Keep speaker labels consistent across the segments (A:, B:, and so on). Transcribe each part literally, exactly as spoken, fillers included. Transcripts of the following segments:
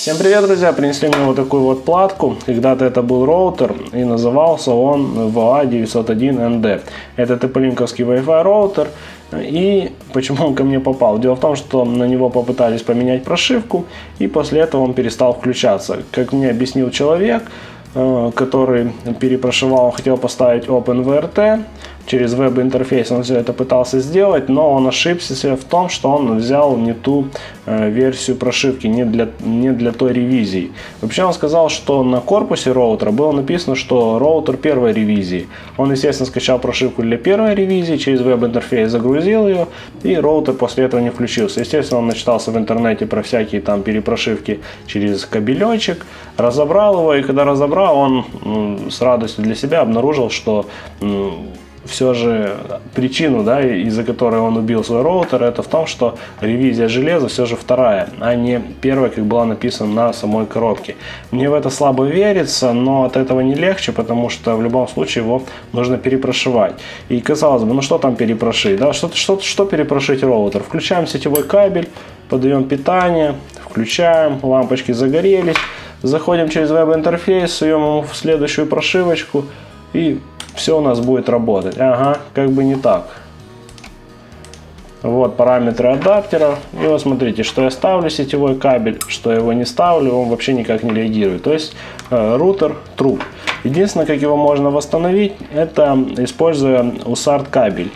A: Всем привет, друзья! Принесли мне вот такую вот платку. Когда-то это был роутер, и назывался он ви эй эй девятьсот один эн ди. Это тополинковский Wi-Fi роутер. И почему он ко мне попал? Дело в том, что на него попытались поменять прошивку, и после этого он перестал включаться. Как мне объяснил человек, который перепрошивал, он хотел поставить OpenVRT. Через веб-интерфейс он все это пытался сделать, но он ошибся в том, что он взял не ту э, версию прошивки, не для, не для той ревизии. Вообще он сказал, что на корпусе роутера было написано, что роутер первой ревизии. Он, естественно, скачал прошивку для первой ревизии, через веб-интерфейс загрузил ее, и роутер после этого не включился. Естественно, он начитался в интернете про всякие там перепрошивки через кабелечек, разобрал его, и когда разобрал, он м, с радостью для себя обнаружил, что м, все же причину, да, из-за которой он убил свой роутер, это в том, что ревизия железа все же вторая, а не первая, как было написано на самой коробке. Мне в это слабо верится, но от этого не легче, потому что в любом случае его нужно перепрошивать. И казалось бы, ну что там перепрошить, да, что, что, что перепрошить роутер? Включаем сетевой кабель, подаем питание, включаем, лампочки загорелись, заходим через веб-интерфейс, суем ему в следующую прошивочку, и все у нас будет работать. Ага, как бы не так. Вот параметры адаптера. И вот смотрите, что я ставлю сетевой кабель, что я его не ставлю, он вообще никак не реагирует. То есть э, рутер труп. Единственное, как его можно восстановить, это используя усарт кабель.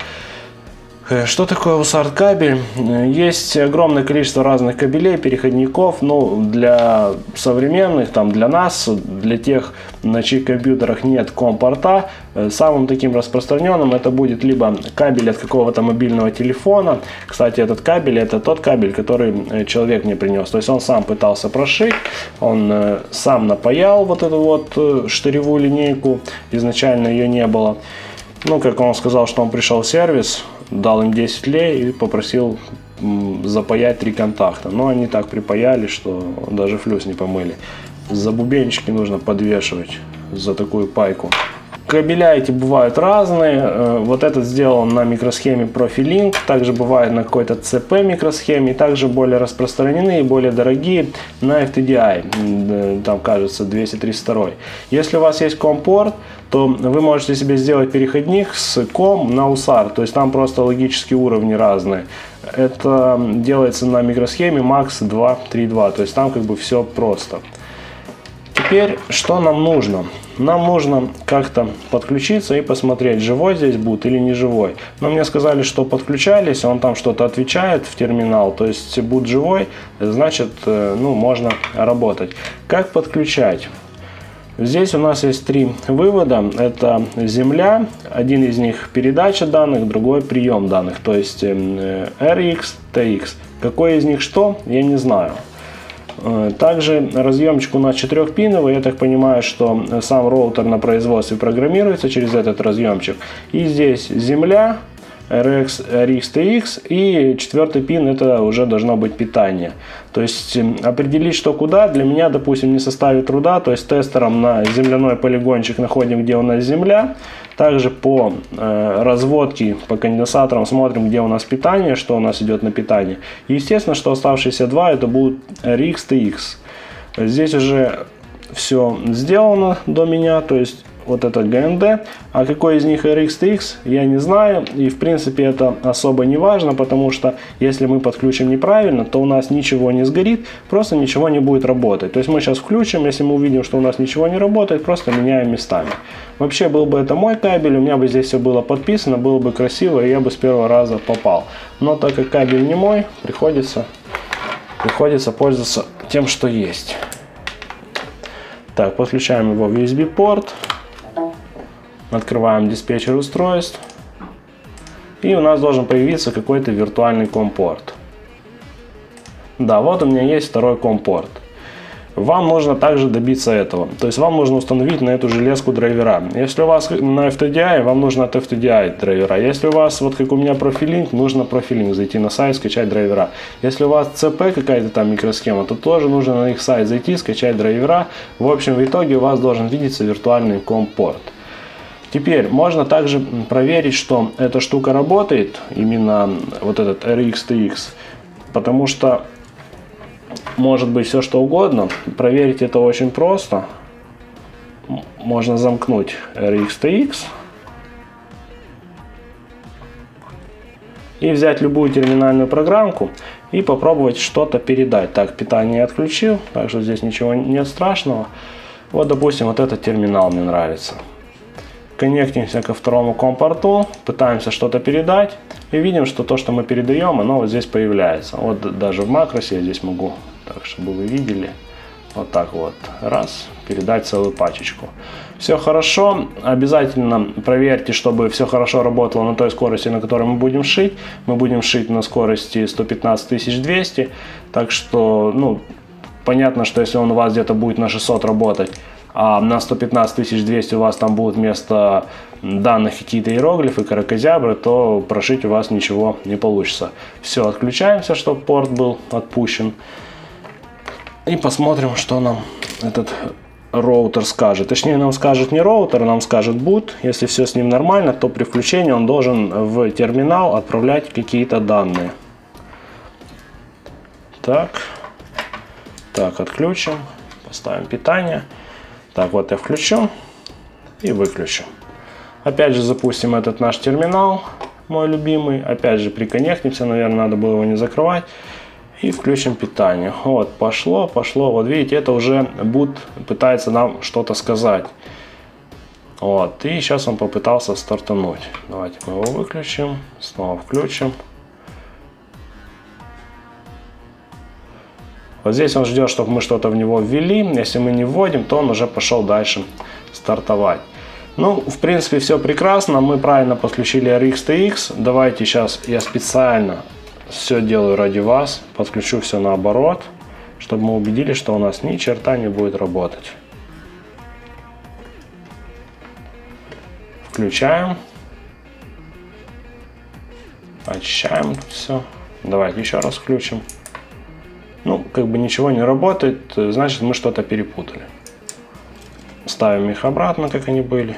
A: Что такое усарт кабель? Есть огромное количество разных кабелей, переходников. Ну, для современных, там, для нас, для тех, на чьих компьютерах нет ком-порта, самым таким распространенным это будет либо кабель от какого-то мобильного телефона. Кстати, этот кабель это тот кабель, который человек мне принес. То есть он сам пытался прошить, он сам напаял вот эту вот штыревую линейку. Изначально ее не было. Ну, как он сказал, что он пришел в сервис, дал им десять лей и попросил запаять три контакта. Но они так припаяли, что даже флюс не помыли. Забубенчики нужно подвешивать за такую пайку. Кабеля эти бывают разные. Вот этот сделан на микросхеме ProfiLink. Также бывает на какой-то си пи микросхеме. И также более распространены и более дорогие на эф ти ди ай. Там, кажется, двести тридцать два. Если у вас есть ком-порт, то вы можете себе сделать переходник с ком на усарт. То есть там просто логические уровни разные. Это делается на микросхеме макс два три два. То есть там как бы все просто. Теперь, что нам нужно? Нам нужно как-то подключиться и посмотреть, живой здесь будет или не живой. Но мне сказали, что подключались, он там что-то отвечает в терминал. То есть будет живой, значит, ну, можно работать. Как подключать? Здесь у нас есть три вывода. Это земля, один из них передача данных, другой прием данных. То есть эр икс, ти икс. Какой из них что, я не знаю. Также разъемчик у нас четырехпиновый. Я так понимаю, что сам роутер на производстве программируется через этот разъемчик. И здесь земля, эр икс, ти икс, и четвертый пин это уже должно быть питание. То есть определить что куда для меня, допустим, не составит труда. То есть тестером на земляной полигончик находим, где у нас земля. Также по э, разводке, по конденсаторам смотрим, где у нас питание, что у нас идет на питание. И естественно, что оставшиеся два это будут эр икс, ти икс. Здесь уже все сделано до меня, то есть вот это джи эн ди, а какой из них эр икс, ти икс, я не знаю, и в принципе это особо не важно, потому что если мы подключим неправильно, то у нас ничего не сгорит, просто ничего не будет работать. То есть мы сейчас включим, если мы увидим, что у нас ничего не работает, просто меняем местами. Вообще был бы это мой кабель, у меня бы здесь все было подписано, было бы красиво, и я бы с первого раза попал. Но так как кабель не мой, приходится, приходится пользоваться тем, что есть. Так, подключаем его в ю эс би порт. Открываем диспетчер устройств. И у нас должен появиться какой-то виртуальный ком-порт. Да, вот у меня есть второй ком-порт. Вам нужно также добиться этого. То есть вам нужно установить на эту железку драйвера. Если у вас на эф ти ди ай, вам нужно от эф ти ди ай драйвера. Если у вас, вот как у меня ProfiLink, нужно ProfiLink. Зайти на сайт, скачать драйвера. Если у вас си пи какая-то там микросхема, то тоже нужно на их сайт зайти, скачать драйвера. В общем, в итоге у вас должен видеться виртуальный ком-порт. Теперь можно также проверить, что эта штука работает, именно вот этот эр икс, ти икс, потому что может быть все что угодно. Проверить это очень просто. Можно замкнуть эр икс ти экс и взять любую терминальную программку и попробовать что-то передать. Так, питание я отключил, так что здесь ничего нет страшного. Вот, допустим, вот этот терминал мне нравится. Коннектимся ко второму ком-порту, пытаемся что-то передать и видим, что то, что мы передаем, оно вот здесь появляется. Вот даже в макросе я здесь могу, так чтобы вы видели, вот так вот, раз, передать целую пачечку. Все хорошо, обязательно проверьте, чтобы все хорошо работало на той скорости, на которой мы будем шить. Мы будем шить на скорости сто пятнадцать тысяч двести, так что, ну, понятно, что если он у вас где-то будет на шестьсот работать, а на сто пятнадцать тысяч двести у вас там будут вместо данных какие-то иероглифы, каракозябры, то прошить у вас ничего не получится. Все, отключаемся, чтобы порт был отпущен. И посмотрим, что нам этот роутер скажет. Точнее, нам скажет не роутер, нам скажет boot. Если все с ним нормально, то при включении он должен в терминал отправлять какие-то данные. Так. Так, отключим. Поставим питание. Так, вот я включу и выключу. Опять же запустим этот наш терминал, мой любимый. Опять же приконнектимся, наверное, надо было его не закрывать. И включим питание. Вот, пошло, пошло. Вот видите, это уже boot пытается нам что-то сказать. Вот, и сейчас он попытался стартануть. Давайте мы его выключим, снова включим. Вот здесь он ждет, чтобы мы что-то в него ввели. Если мы не вводим, то он уже пошел дальше стартовать. Ну, в принципе, все прекрасно. Мы правильно подключили эр икс ти экс. Давайте сейчас я специально все делаю ради вас. Подключу все наоборот, чтобы мы убедились, что у нас ни черта не будет работать. Включаем. Очищаем все. Давайте еще раз включим. Ну, как бы ничего не работает, значит мы что-то перепутали. Ставим их обратно, как они были.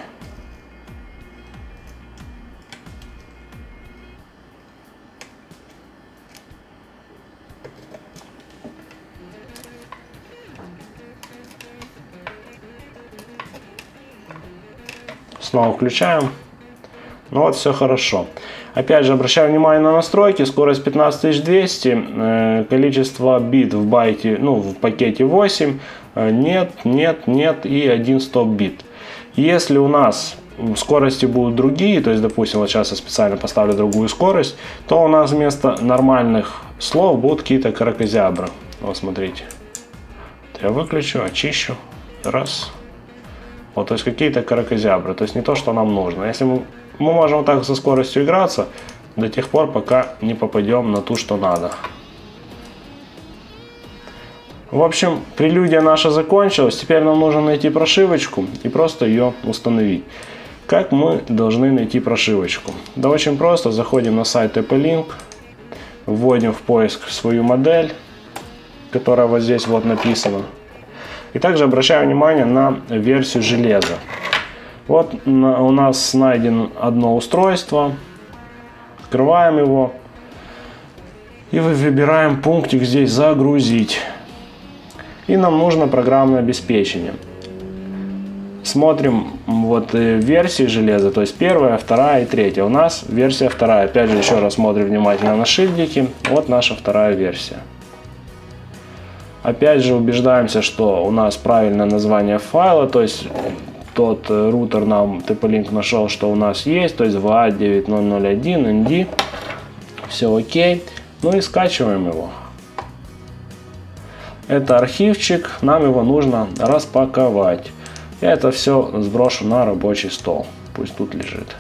A: Снова включаем. Ну вот, все хорошо. Опять же, обращаю внимание на настройки. Скорость пятнадцать тысяч двести, количество бит в байте, ну, в пакете восемь. Нет, нет, нет и один стоп-бит. Если у нас скорости будут другие, то есть, допустим, вот сейчас я специально поставлю другую скорость, то у нас вместо нормальных слов будут какие-то каракозябры. Вот, смотрите. Я выключу, очищу. Раз. Вот, то есть какие-то каракозябры. То есть не то, что нам нужно. Если мы, мы можем вот так со скоростью играться до тех пор, пока не попадем на ту, что надо. В общем, прелюдия наша закончилась. Теперь нам нужно найти прошивочку и просто ее установить. Как мы должны найти прошивочку? Да очень просто. Заходим на сайт ти пи линк, вводим в поиск свою модель, которая вот здесь вот написана. И также обращаю внимание на версию железа. Вот у нас найдено одно устройство. Открываем его. И выбираем пунктик здесь «Загрузить». И нам нужно программное обеспечение. Смотрим вот версии железа, то есть первая, вторая и третья. У нас версия вторая. Опять же, еще раз смотрим внимательно на шильдики. Вот наша вторая версия. Опять же убеждаемся, что у нас правильное название файла, то есть тот рутер нам ти пи линк нашел, что у нас есть, то есть ви эй девять ноль ноль один эн ди. Все окей. Ну и скачиваем его. Это архивчик, нам его нужно распаковать. Я это все сброшу на рабочий стол, пусть тут лежит.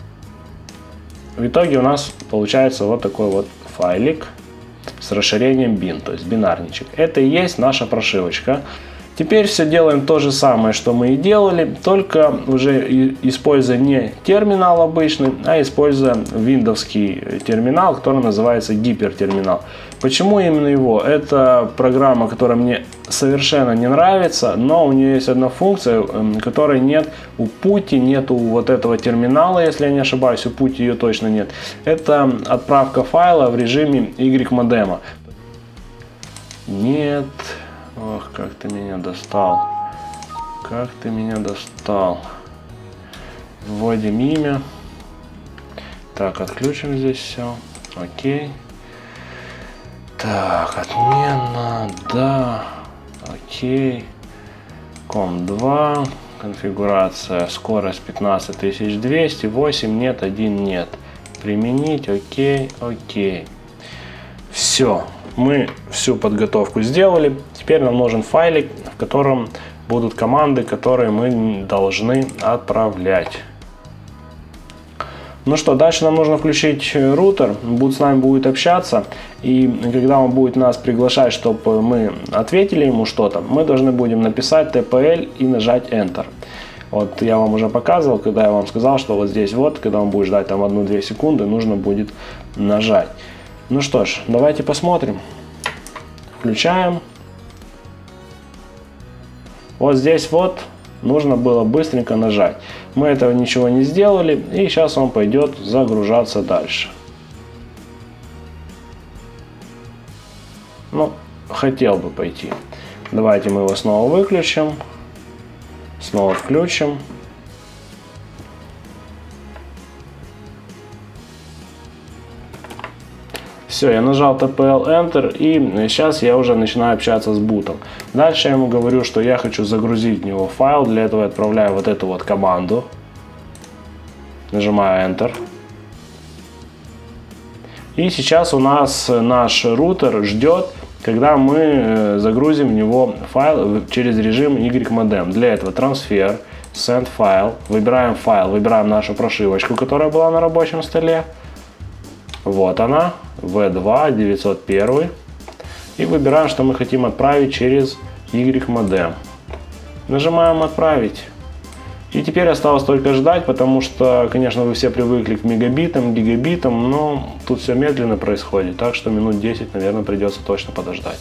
A: В итоге у нас получается вот такой вот файлик с расширением бин, то есть бинарничек. Это и есть наша прошивочка. Теперь все делаем то же самое, что мы и делали, только уже используя не терминал обычный, а используя виндовский терминал, который называется гипертерминал. Почему именно его? Это программа, которая мне совершенно не нравится, но у нее есть одна функция, которой нет у пути, нету вот этого терминала, если я не ошибаюсь, у пути ее точно нет. Это отправка файла в режиме Y модема. Нет. Ох, как ты меня достал. Как ты меня достал. Вводим имя. Так, отключим здесь все. Окей. Так, отмена. Да. Окей. ком два. Конфигурация. Скорость пятнадцать тысяч двести. восемь нет, один нет. Применить. Окей. Окей. Все. Мы всю подготовку сделали. Теперь нам нужен файлик, в котором будут команды, которые мы должны отправлять. Ну что, дальше нам нужно включить рутер, будет с нами будет общаться, и когда он будет нас приглашать, чтобы мы ответили ему что-то, мы должны будем написать ти пи эл и нажать Enter. Вот я вам уже показывал, когда я вам сказал, что вот здесь вот, когда он будет ждать там одну-две секунды, нужно будет нажать. Ну что ж, давайте посмотрим. Включаем. Вот здесь вот нужно было быстренько нажать. Мы этого ничего не сделали, и сейчас он пойдет загружаться дальше. Ну, хотел бы пойти. Давайте мы его снова выключим. Снова включим. Все, я нажал ти пи эл Enter, и сейчас я уже начинаю общаться с бутом. Дальше я ему говорю, что я хочу загрузить в него файл. Для этого я отправляю вот эту вот команду. Нажимаю Enter. И сейчас у нас наш рутер ждет, когда мы загрузим в него файл через режим Y-модем. Для этого трансфер, send file, выбираем файл, выбираем нашу прошивочку, которая была на рабочем столе. Вот она, ви два девятьсот один. И выбираем, что мы хотим отправить через Y-модем. Нажимаем «Отправить». И теперь осталось только ждать, потому что, конечно, вы все привыкли к мегабитам, гигабитам, но тут все медленно происходит. Так что минут десять, наверное, придется точно подождать.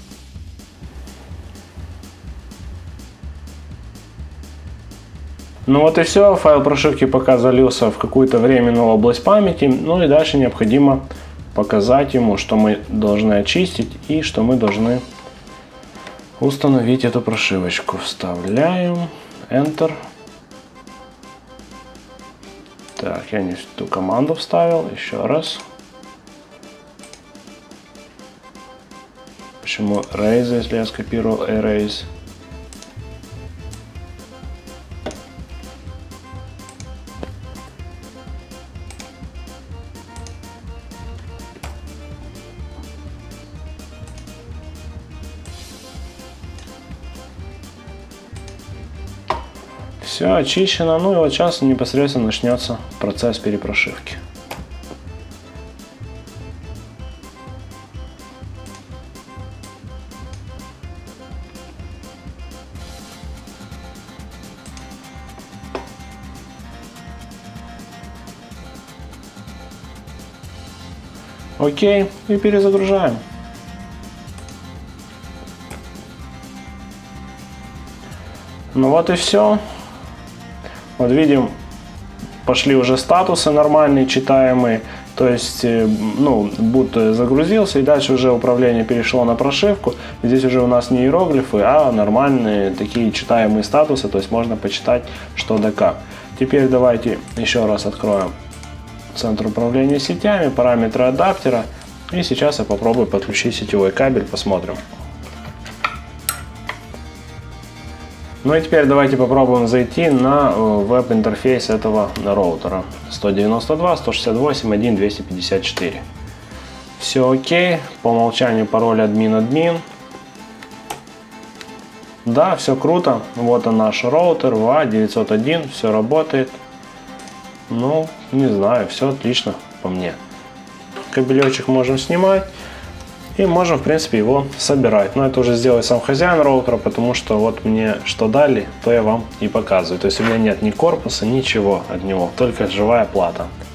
A: Ну вот и все, файл прошивки пока залился в какую-то временную область памяти, ну и дальше необходимо показать ему, что мы должны очистить и что мы должны установить эту прошивочку. Вставляем, Enter. Так, я не ту команду вставил, еще раз. Почему erase, если я скопировал erase? Все очищено, ну и вот сейчас непосредственно начнется процесс перепрошивки. Окей, и перезагружаем. Ну вот и все. Вот видим, пошли уже статусы нормальные, читаемые. То есть, ну, бут загрузился, и дальше уже управление перешло на прошивку. Здесь уже у нас не иероглифы, а нормальные такие читаемые статусы. То есть можно почитать что да как. Теперь давайте еще раз откроем центр управления сетями, параметры адаптера. И сейчас я попробую подключить сетевой кабель, посмотрим. Ну и теперь давайте попробуем зайти на веб-интерфейс этого роутера. сто девяносто два, сто шестьдесят восемь, один, двести пятьдесят четыре. Все окей. По умолчанию пароль админ-админ. Да, все круто. Вот он наш роутер ви эй девятьсот один. Все работает. Ну, не знаю, все отлично по мне. Кабелечек можем снимать. И можем, в принципе, его собирать. Но это уже сделает сам хозяин роутера, потому что вот мне что дали, то я вам и показываю. То есть у меня нет ни корпуса, ничего от него, только живая плата.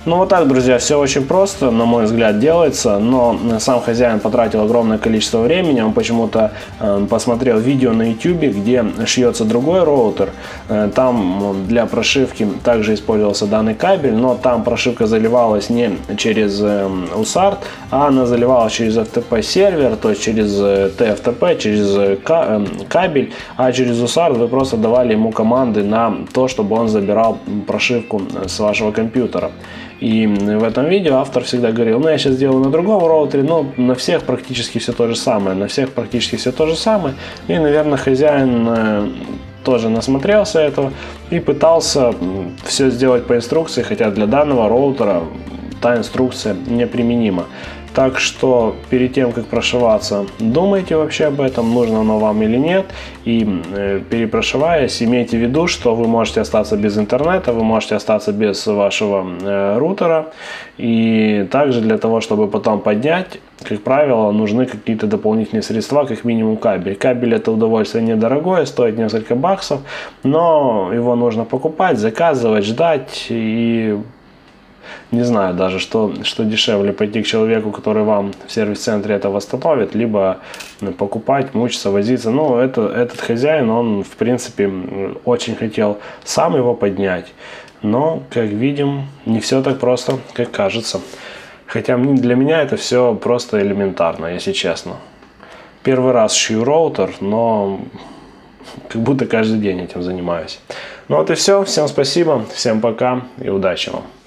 A: Ну вот так, друзья, все очень просто, на мой взгляд, делается, но сам хозяин потратил огромное количество времени, он почему-то э, посмотрел видео на YouTube, где шьется другой роутер, э, там для прошивки также использовался данный кабель, но там прошивка заливалась не через э, ю эс эй ар ти, а она заливалась через эф ти пи сервер, то есть через ти эф ти пи, через э, кабель, а через ю эс эй ар ти вы просто давали ему команды на то, чтобы он забирал прошивку с вашего компьютера. И в этом видео автор всегда говорил, ну я сейчас сделаю на другом роутере, но на всех практически все то же самое, на всех практически все то же самое. И, наверное, хозяин тоже насмотрелся этого и пытался все сделать по инструкции, хотя для данного роутера та инструкция неприменима. Так что перед тем, как прошиваться, думайте вообще об этом, нужно оно вам или нет. И э, перепрошиваясь, имейте в виду, что вы можете остаться без интернета, вы можете остаться без вашего э, рутера. И также для того, чтобы потом поднять, как правило, нужны какие-то дополнительные средства, как минимум кабель. Кабель — это удовольствие недорогое, стоит несколько баксов, но его нужно покупать, заказывать, ждать и... Не знаю даже, что, что дешевле, пойти к человеку, который вам в сервис-центре это восстановит, либо покупать, мучиться, возиться. Ну, это, этот хозяин, он, в принципе, очень хотел сам его поднять. Но, как видим, не все так просто, как кажется. Хотя для меня это все просто элементарно, если честно. Первый раз шью роутер, но как будто каждый день этим занимаюсь. Ну вот и все. Всем спасибо, всем пока и удачи вам.